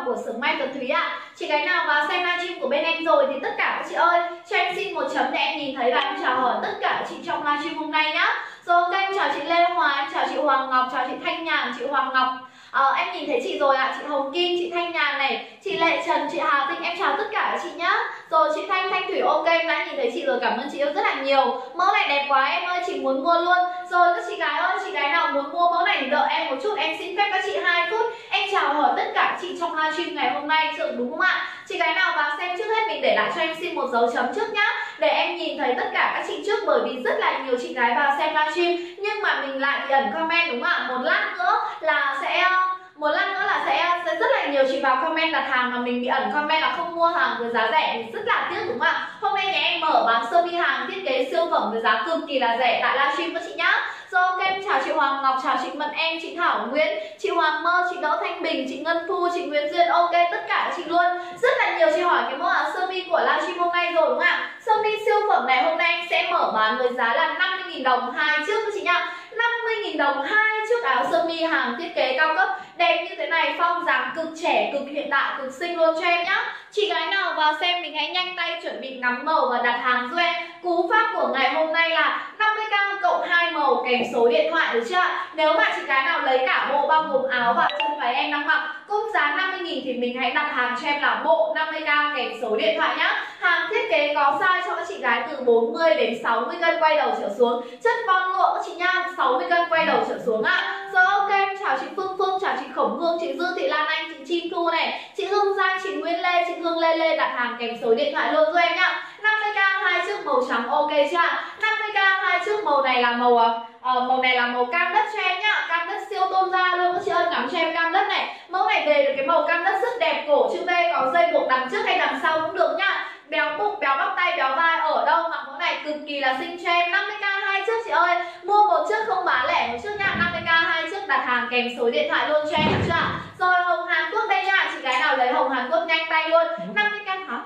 của Sướng May Tuấn Thúy ạ. Chị gái nào vào xem livestream của bên em rồi thì tất cả các chị ơi cho em xin một chấm để em nhìn thấy và em chào hỏi tất cả các chị trong livestream hôm nay nhá. Rồi ok, em chào chị Lê Hòa, em chào chị Hoàng Ngọc, chào chị Thanh Nhàn, chị Hoàng Ngọc. Em nhìn thấy chị rồi ạ, chị Hồng Kim, chị Thanh Nhàn này, chị Lệ Trần, chị Hà Tinh, em chào tất cả các chị nhá. Rồi chị Thanh Thủy, ok em đã nhìn thấy chị rồi, cảm ơn chị yêu rất là nhiều. Mẫu này đẹp quá em ơi, chị muốn mua luôn. Rồi các chị gái ơi, chị gái nào muốn mua mẫu này thì đợi em một chút, em xin phép các chị 2 phút. Em chào hỏi tất cả chị trong livestream ngày hôm nay, đúng không ạ? Chị gái nào vào xem trước hết mình để lại cho em xin một dấu chấm trước nhá, để em nhìn thấy tất cả các chị trước, bởi vì rất là nhiều chị gái vào xem livestream nhưng mà mình lại ẩn comment đúng không ạ? Một lát nữa là sẽ rất là nhiều chị vào comment đặt hàng mà mình bị ẩn comment là không mua hàng với giá rẻ thì rất là tiếc đúng không ạ? Hôm nay nhà em mở bán sơ mi hàng thiết kế siêu phẩm với giá cực kỳ là rẻ tại livestream các chị nhá. Rồi ok, em chào chị Hoàng Ngọc, chào chị Mận Em, chị Thảo Nguyễn, chị Hoàng Mơ, chị Đỗ Thanh Bình, chị Ngân Thu, chị Nguyễn Duyên, ok tất cả các chị luôn. Rất là nhiều chị hỏi cái mẫu áo sơ mi của livestream hôm nay rồi đúng không ạ? Sơ mi siêu phẩm này hôm nay em sẽ mở bán với giá là 50.000 đồng 2 chiếc các chị nha. 50.000 đồng 2 chiếc áo sơ mi hàng thiết kế cao cấp đẹp như thế này, phong dáng cực trẻ, cực hiện đại, cực xinh luôn cho em nhá. Chị gái nào vào xem mình hãy nhanh tay chuẩn bị ngắm màu và đặt hàng giúp em. Cú pháp của ngày hôm nay là 50k cộng 2 màu kèm số điện thoại được chưa? Nếu mà chị gái nào lấy cả bộ bao gồm áo và chân váy em đang mặc cũng giá 50.000 thì mình hãy đặt hàng cho em là bộ 50k kèm số điện thoại nhá. Hàng thiết kế có size cho các chị gái từ 40 đến 60 cân quay đầu trở xuống, chất von lụa các chị nha, 60 cân quay đầu trở xuống ạ. Rồi ok, em chào chị Phương Phương, chào chị Khổng Hương, chị Dương Thị Lan Anh, chị Chim Thu này, chị Hương Giang, chị Nguyên Lê, chị Hương Lê đặt hàng kèm số điện thoại luôn cho em nhá. 50k 2 chiếc màu trắng ok chưa? 50k 2 chiếc màu này là màu cam đất cho em nhá, cam đất siêu tôn da luôn các chị ơi, ngắm cho em cam đất này. Mẫu này về được cái màu cam đất rất đẹp, cổ chữ V có dây buộc đằng trước hay đằng sau cũng được nhá. Béo bụng, béo bắp tay, béo vai ở đâu mặc mẫu này cực kỳ là xinh cho em. 50k 2 chiếc chị ơi, mua một chiếc không bán lẻ một chiếc nha. 50k 2 chiếc đặt hàng kèm số điện thoại luôn cho em được chưa? Rồi hồng Hàn Quốc đây nha, chị gái nào lấy hồng Hàn Quốc nhanh tay luôn. 50k hả?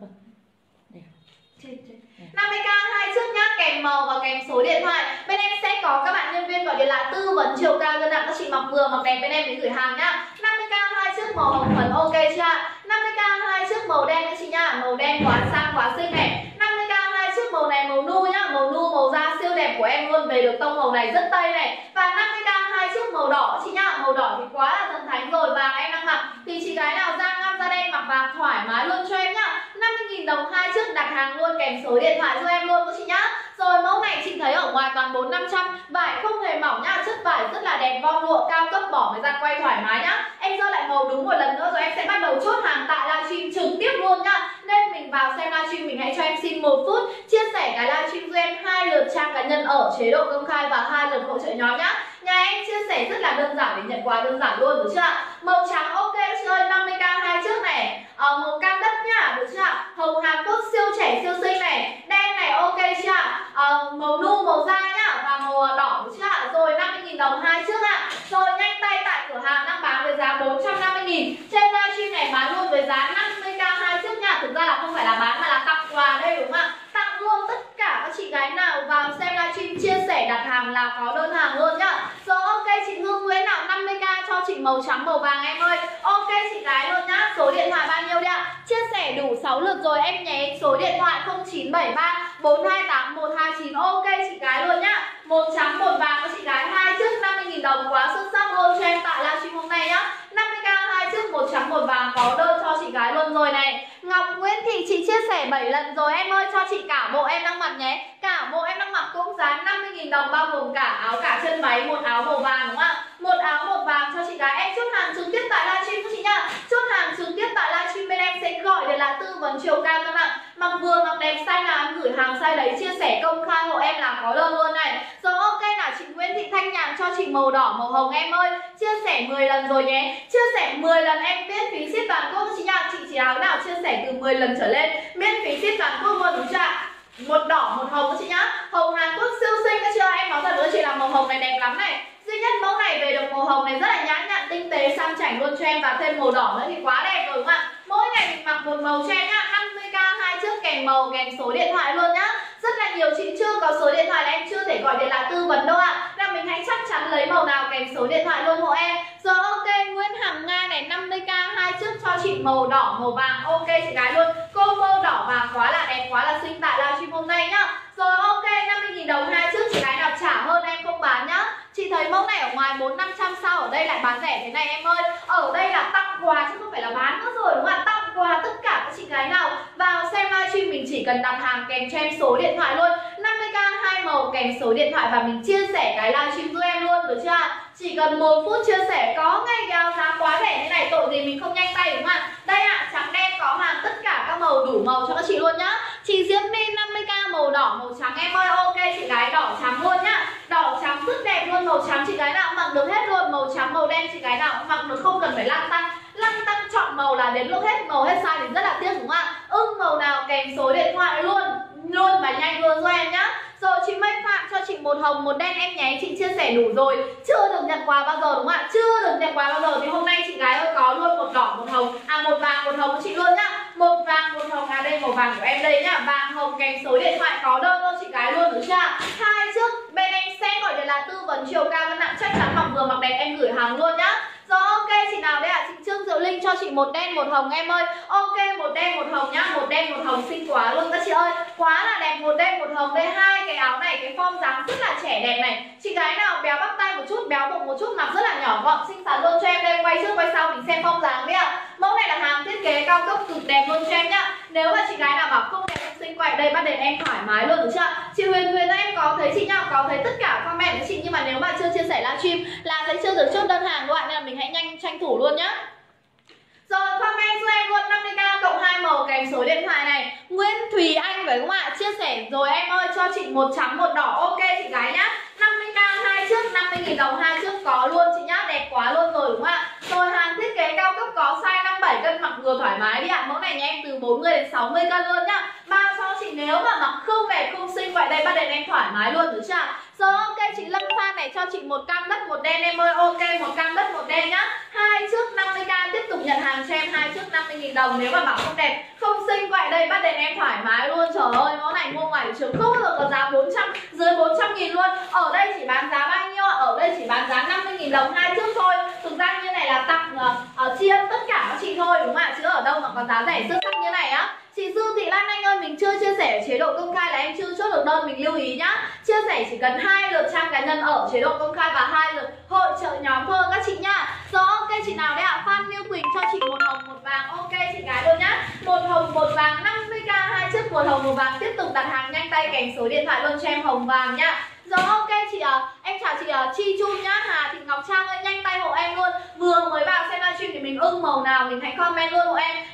50k 2 chiếc nhá, kèm màu và kèm số điện thoại. Bên em sẽ có các bạn nhân viên gọi điện lại tư vấn chiều cao cân nặng các chị mặc vừa mặc đẹp bên em để gửi hàng nhá. 50k 2 chiếc màu hồng phấn ok chưa? 50k 2 chiếc màu đen các chị nhá, màu đen quá sang quá xinh này. 50k 2 chiếc màu này màu nu nhá, màu nu màu da siêu đẹp của em luôn, về được tông màu này rất tây này. Và 50k 2 chiếc màu đỏ các chị nhá, màu đỏ thì quá là thần thánh rồi, vàng em đang mặc thì chị gái nào da ngăm da đen mặc vàng thoải mái luôn cho em nhá. 50.000 đồng 2 chiếc đặt hàng luôn kèm số điện thoại cho em luôn các chị nhá. Rồi mẫu này chị thấy ở ngoài toàn 400-500, vải không hề mỏng nhá, chất vải rất là đẹp, von lụa cao cấp, bỏ với giặt quay thoải mái nhá. Em dơ lại màu đúng một lần nữa rồi em sẽ bắt đầu chốt hàng tại livestream trực tiếp luôn nhá. Nên mình vào xem livestream mình hãy cho em xin 1 phút chia sẻ cái livestream cho em 2 lượt trang cá nhân ở chế độ công khai và 2 lượt hỗ trợ nhóm nhá. Nhà em chia sẻ rất là đơn giản để nhận quà đơn giản luôn được chưa? Màu trắng ok chị ơi, 50k 2 chiếc này. Màu cam đất nhá, được chưa? Hồng Hàn Quốc siêu trẻ siêu xinh này, đen này ok chưa? Màu nu màu da nhá và màu đỏ được chưa? Rồi 50.000 đồng 2 chiếc ạ. Rồi nhanh tay tại cửa hàng đang bán với giá 450.000. Trên livestream này bán luôn với giá 50k 2 chiếc nha. Thực ra là không phải là bán mà là tặng quà đây đúng không ạ? Tặng luôn tất cả các chị gái nào vào xem livestream chia sẻ đặt hàng là có đơn hàng luôn nhá. Rồi ok, chị Hương Nguyễn nào 50k cho chị màu trắng màu vàng em ơi. Ok chị gái luôn nhá. Số điện thoại bao nhiêu đây ạ? Chia sẻ đủ 6 lượt rồi em nhé số điện thoại 0973 428 129. Ok chị gái luôn nhá. Một trắng một vàng các chị gái 2 chiếc 50.000 đồng quá xuất sắc luôn cho em tại livestream hôm nay nhá. 50k 2 chiếc một trắng một vàng có đơn cho chị gái luôn rồi này. Ngọc Nguyễn Thị chị chia sẻ 7 lần rồi em ơi, cho chị cả bộ em đang mặc nhé. Cả bộ em đang mặc cũng giá 50.000 đồng bao gồm cả áo cả chân váy, một áo màu vàng đúng không ạ? Một áo một vàng cho chị gái. Em chốt hàng trực tiếp tại livestream các chị nhá. Chốt hàng trực tiếp tại livestream bên em sẽ gọi để là tư vấn chiều cao cân nặng, mặc vừa mặc đẹp size nào em gửi hàng size đấy, chia sẻ công khai hộ em là có đơn luôn này. Rồi ok là chị Nguyễn Thị Thanh Nhàn cho chị màu đỏ màu hồng em ơi, chia sẻ 10 lần rồi nhé. Chia sẻ 10 lần em miễn phí ship toàn quốc chị nha. Chị chỉ áo nào chia sẻ từ 10 lần trở lên miễn phí ship toàn quốc luôn đúng chưa ạ? Một đỏ một hồng các chị nhá. Hồng Hàn Quốc siêu xinh các chưa? Em nói thật với chị là màu hồng này đẹp lắm này. Duy nhất mẫu này về được màu hồng này rất là nhã nhặn tinh tế sang chảnh luôn cho em, và thêm màu đỏ nữa thì quá đẹp rồi đúng không ạ? Mỗi ngày mình mặc một màu cho em nhá. 50k 2 chiếc kèm màu kèm số điện thoại luôn nhá. Rất là nhiều chị chưa có số điện thoại là em chưa thể gọi điện là tư vấn đâu ạ. Là mình hãy chắc chắn lấy màu nào kèm số điện thoại luôn hộ em. Rồi ok, Nguyễn Hằng Nga này 50k 2 chiếc cho chị màu đỏ màu vàng. Ok chị gái luôn. Combo đỏ vàng quá là đẹp, quá là xinh tại livestream hôm nay nhá. Rồi ok, 50.000 đồng hai chiếc, chị gái nào trả hơn em không bán nhá. Chị thấy mẫu này ở ngoài 400-500 sao ở đây lại bán rẻ thế này em ơi. Ở đây là tặng quà chứ không phải là bán nữa rồi đúng không ạ? Tặng quà tất cả các chị gái nào vào xem livestream mình chỉ cần đặt hàng kèm cho em số điện thoại luôn. 50k 2 màu kèm số điện thoại và mình chia sẻ cái livestream giúp em luôn được chưa? Chỉ cần 1 phút chia sẻ có ngay cái áo giá quá rẻ như này, tội gì mình không nhanh tay đúng không ạ? Đây ạ, trắng đen có hàng tất cả các màu, đủ màu cho các chị luôn nhá. Chị Diễm My 50k màu đỏ màu trắng em ơi. Ok chị gái đỏ trắng luôn nhá. Đỏ trắng rất đẹp luôn, màu trắng chị gái nào mặc được hết luôn, màu trắng màu đen chị gái nào cũng mặc được, không cần phải lăn tăn chọn màu là đến lúc hết màu hết size thì rất là tiếc đúng không ạ? Ưng màu nào kèm số điện thoại luôn và nhanh luôn cho em nhá. Rồi chị Mây Phạm cho chị một hồng một đen em nháy, chị chia sẻ đủ rồi, chưa được nhận quà bao giờ đúng không ạ? Chưa được nhận quà bao giờ thì hôm nay chị gái ơi có luôn một đỏ một hồng, một vàng một hồng của chị luôn nhá. Một vàng một hồng, đây màu vàng của em đây nhá, vàng hồng kèm số điện thoại có đơn luôn chị gái luôn được chưa? Hai chiếc bên em sẽ gọi là tư vấn chiều cao cân nặng, chắc chắn mặc vừa mặc đẹp em gửi hàng luôn nhá. Rồi ok chị nào đây ạ? Chị Trương Diệu Linh cho chị một đen một hồng em ơi. Ok một đen một hồng nhá, một đen một hồng xinh quá luôn các chị ơi, quá là đẹp, một đen một hồng đây. Hai cái áo này cái form dáng rất là trẻ đẹp này, chị gái nào béo bắp tay một chút, béo bụng một chút, mặc rất là nhỏ gọn xinh xắn luôn cho em đây. Quay trước quay sau mình xem form dáng đi ạ. Mẫu này là hàng thiết kế cao cấp cực đẹp luôn cho em nhá. Nếu mà chị gái nào bảo không đẹp không xinh, quay đây bắt đèn em thoải mái luôn được chưa? Chị Huyền Huyền em có thấy chị nhá, có thấy tất cả comment của chị, nhưng mà nếu mà chưa chia sẻ livestream là thấy chưa được chốt đơn hàng các bạn, nên là mình hãy nhanh tranh thủ luôn nhá. Rồi comment cho em luôn 50k cộng 2 màu kèm số điện thoại này. Nguyễn Thùy Anh phải không ạ? Chia sẻ rồi em ơi, cho chị một trắng một đỏ. Ok chị gái nhá. 50k hai chiếc, 50.000 đồng hai chiếc có luôn chị nhá, đẹp quá luôn rồi đúng không ạ? Rồi hàng thiết kế cao cấp có size 57 cân mặc vừa thoải mái đi ạ. Mẫu này nhà em từ 40 đến 60 cân luôn nhá. Bao cho chị nếu mà mặc không đẹp không xinh vậy đây bắt đèn em thoải mái luôn được chưa? Rồi ok chị Lâm Phan này cho chị một cam đất một đen em ơi. Ok một cam đất một đen nhá. Hai chiếc 50k tiếp tục nhận hàng cho em, hai chiếc 50.000 đồng. Nếu mà bảo không đẹp không xinh vậy đây bắt đèn em thoải mái luôn. Trời ơi mẫu này mua ngoài thị trường không bao giờ có giá 400, dưới 400.000 luôn. Ở đây chỉ bán giá bao nhiêu? Ở đây chỉ bán giá 50.000 đồng hai chiếc thôi. Thực ra như này là tặng tri ân tất cả các chị thôi đúng không ạ? Chứ ở đâu mà có giá rẻ xuất sắc như này á. Chị Dương Thị Lan Anh ơi, mình chưa chia sẻ chế độ công khai là em chưa chốt được đơn, mình lưu ý nhá. Chia sẻ chỉ cần 2 lượt trang cá nhân ở chế độ công khai và 2 lượt hội trợ nhóm thôi các chị nhá. Rồi ok chị nào đấy ạ? Phan Như Quỳnh cho chị một hồng một vàng. Ok chị gái luôn nhá. Một hồng một vàng 50k hai chiếc, một hồng một vàng tiếp tục đặt hàng nhanh tay kèm số điện thoại luôn cho em hồng vàng nhá. Rồi ok chị em chào chị Chi Chun nhá. Hà Thị Ngọc Trang ơi nhanh tay hộ em luôn. Vừa mới vào xem livestream thì mình ưng màu nào mình hãy comment luôn hộ em.